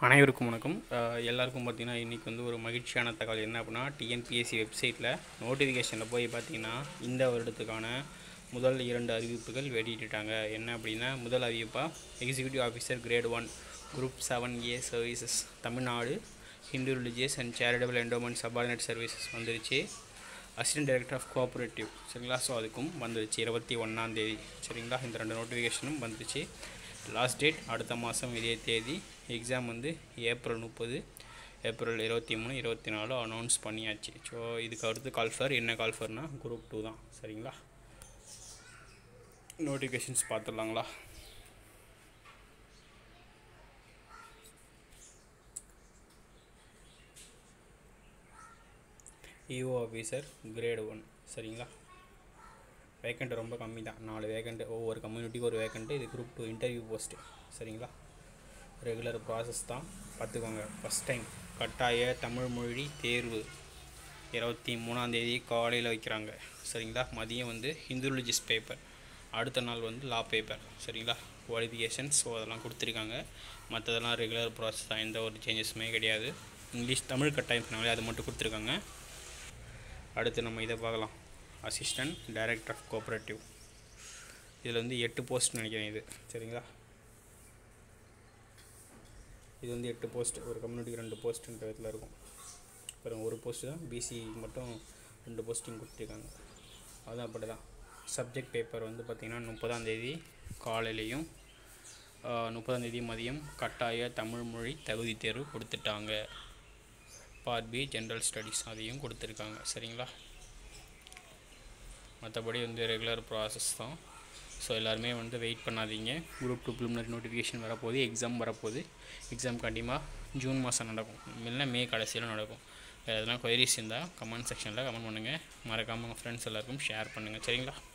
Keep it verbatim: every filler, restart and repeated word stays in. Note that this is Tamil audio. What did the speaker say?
அனைவருக்கும் வணக்கம். எல்லாருக்கும் பார்த்தீங்கன்னா இன்றைக்கி வந்து ஒரு மகிழ்ச்சியான தகவல் என்ன அப்படின்னா, டிஎன்பிஎஸ்சி வெப்சைட்டில் நோட்டிஃபிகேஷனில் போய் பார்த்தீங்கன்னா இந்த வருடத்துக்கான முதல் இரண்டு அறிவிப்புகள் வெளியிட்டுட்டாங்க. என்ன அப்படின்னா, முதல் அறிவிப்பாக executive officer grade one group seven A services Tamil Nadu Hindu religious and charitable endowment subordinate services வந்துருச்சு. அசிஸ்டன்ட் டைரக்டர் ஆஃப் கோஆப்ரேட்டிவ் சரிங்களா. ஸோ அதுக்கும் வந்துருச்சு இருபத்தி ஒன்றாந்தேதி சரிங்களா. இந்த ரெண்டு நோட்டிஃபிகேஷனும் வந்துருச்சு. லாஸ்ட் டேட் அடுத்த மாதம் இதே தேதி. எக்ஸாம் வந்து ஏப்ரல் முப்பது ஏப்ரல் இருபத்தி மூணு இருபத்தி நாலு அனௌன்ஸ் பண்ணியாச்சு. ஸோ இதுக்கு அடுத்து கால்ஃபர் என்ன கால்ஃபர்னால் குரூப் டூ தான் சரிங்களா. நோட்டிஃபிகேஷன்ஸ் பார்த்துடலாங்களா. இஓ ஆஃபீஸர் கிரேட் ஒன் சரிங்களா. வேக்கண்ட் ரொம்ப கம்மி தான், நாலு வேக்கண்ட்டு, ஒவ்வொரு கம்யூனிட்டிக்கு ஒரு வேக்கண்ட்டு. இது குரூப் டூ இன்டர்வியூ போஸ்ட்டு சரிங்களா. ரெகுலர் ப்ராசஸ் தான் பார்த்துக்கோங்க. ஃபஸ்ட் டைம் கட்டாய தமிழ் மொழி தேர்வு இருபத்தி மூணாந்தேதி காலையில் வைக்கிறாங்க சரிங்களா. மதியம் வந்து ஹிந்து ரிலிஜியஸ் பேப்பர், அடுத்த நாள் வந்து லா பேப்பர் சரிங்களா. குவாலிஃபிகேஷன்ஸ் ஸோ அதெல்லாம் கொடுத்துருக்காங்க. மற்றதெல்லாம் ரெகுலர் ப்ராசஸ் தான், எந்த ஒரு சேஞ்சஸுமே கிடையாது. இங்கிலீஷ் தமிழ் கட்டாயம் சொன்னாலே அது மட்டும் கொடுத்துருக்காங்க. அடுத்து நம்ம இதை பார்க்கலாம். அசிஸ்டன்ட் டைரக்டர் ஆஃப் கோஆப்ரேட்டிவ், இதில் வந்து எட்டு போஸ்ட் நினைக்கிறேன் இது சரிங்களா. இது வந்து எட்டு போஸ்ட், ஒரு கம்யூனிட்டிக்கு ரெண்டு போஸ்ட்டுன்ற இதில் இருக்கும். அப்புறம் ஒரு போஸ்ட்டு தான் பிசி மட்டும் ரெண்டு போஸ்டிங் கொடுத்துருக்காங்க. அதுதான் அப்படி தான். சப்ஜெக்ட் பேப்பர் வந்து பார்த்திங்கன்னா முப்பதாந்தேதி காலையிலையும் முப்பதாந்தேதி மதியம் கட்டாய தமிழ் மொழி தகுதி தேர்வு கொடுத்துட்டாங்க. பார்ட் பி ஜென்ரல் ஸ்டடீஸ் அதையும் கொடுத்துருக்காங்க சரிங்களா. மற்றபடி வந்து ரெகுலர் ப்ராசஸ் தான். ஸோ எல்லாருமே வந்து வெயிட் பண்ணாதீங்க. குரூப் டூ ப்ரிலிமினரி நோட்டிஃபிகேஷன் வரப்போகுது, எக்ஸாம் வரப்போகுது. எக்ஸாம் கண்டிப்பாக ஜூன் மாதம் நடக்கும், இல்லைன்னா மே கடைசியில் நடக்கும். வேறு எதனா கொயரிஸ் இருந்தால் கமெண்ட் செக்ஷனில் கமெண்ட் பண்ணுங்கள். மறக்காமல் உங்கள் ஃப்ரெண்ட்ஸ் எல்லாருக்கும் ஷேர் பண்ணுங்கள் சரிங்களா.